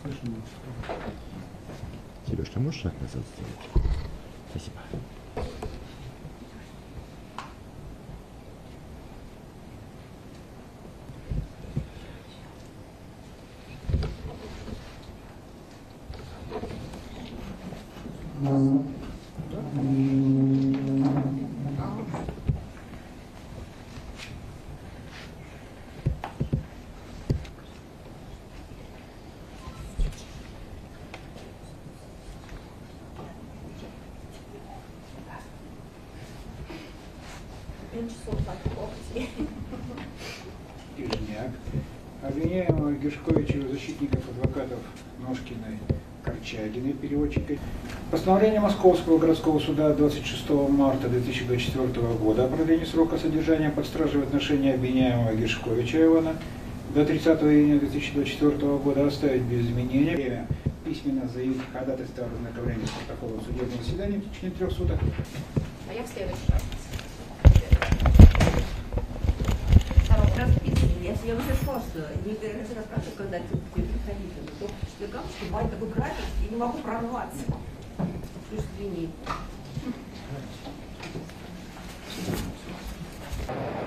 Сереж, ты можешь шаг назад сделать? Спасибо. Ижняк. Обвиняемого Гершковича, защитников адвокатов Ножкиной, Корчагиной, переводчика. Постановление Московского городского суда 26 марта 2024 года о продлении срока содержания под стражей в отношении обвиняемого Гершковича Ивана до 30 июня 2024 года оставить без изменения. Время письменно заявить ходатайство о ознакомлении с протоколом судебного заседания в течение 3 суток. А я в следующий раз. Я уже сказала, что не первый раз спрашиваю, когда ты приходите, но только четвергам, что бывает такой график, и не могу прорваться. Извини.